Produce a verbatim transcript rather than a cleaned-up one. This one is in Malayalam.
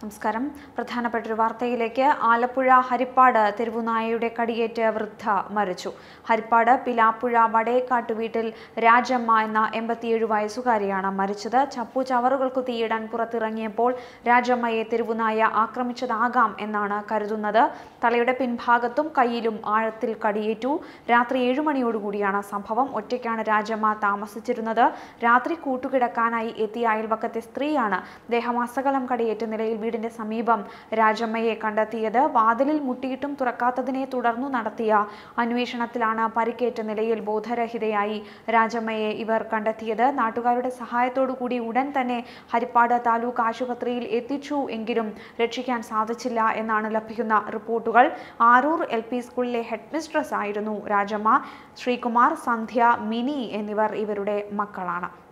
നമസ്കാരം. പ്രധാനപ്പെട്ട വാർത്തയിലേക്ക്. ആലപ്പുഴ ഹരിപ്പാട് തെരുവുനായയുടെ കടിയേറ്റ് വൃദ്ധ മരിച്ചു. ഹരിപ്പാട് പിലാപ്പുഴ വടേക്കാട്ട് വീട്ടിൽ രാജമ്മ എന്ന എൺപത്തിയേഴ് വയസ്സുകാരിയാണ് മരിച്ചത്. ചപ്പു ചവറുകൾക്ക് തീയിടാൻ പുറത്തിറങ്ങിയപ്പോൾ രാജമ്മയെ തെരുവുനായ ആക്രമിച്ചതാകാം എന്നാണ് കരുതുന്നത്. തലയുടെ പിൻഭാഗത്തും കയ്യിലും ആഴത്തിൽ കടിയേറ്റു. രാത്രി ഏഴു മണിയോടുകൂടിയാണ് സംഭവം. ഒറ്റയ്ക്കാണ് രാജമ്മ താമസിച്ചിരുന്നത്. രാത്രി കൂട്ടുകിടക്കാനായി എത്തിയ അയൽവക്കത്തെ സ്ത്രീയാണ് ദേഹമാസകലം കടിയേറ്റ നിലയിൽ വീടിന്റെ സമീപം രാജമ്മയെ കണ്ടെത്തിയത്. വാതിലിൽ മുട്ടിയിട്ടും തുറക്കാത്തതിനെ തുടർന്നു നടത്തിയ അന്വേഷണത്തിലാണ് പരിക്കേറ്റ നിലയിൽ ബോധരഹിതയായി രാജമ്മയെ ഇവർ കണ്ടെത്തിയത്. നാട്ടുകാരുടെ സഹായത്തോടു കൂടി ഉടൻ തന്നെ ഹരിപ്പാട് താലൂക്ക് ആശുപത്രിയിൽ എത്തിച്ചു എങ്കിലും രക്ഷിക്കാൻ സാധിച്ചില്ല എന്നാണ് ലഭിക്കുന്ന റിപ്പോർട്ടുകൾ. ആരൂർ എൽ പി സ്കൂളിലെ ഹെഡ് മിസ്ട്രസ് ആയിരുന്നു രാജമ്മ. ശ്രീകുമാർ, സന്ധ്യ, മിനി എന്നിവർ ഇവരുടെ മക്കളാണ്.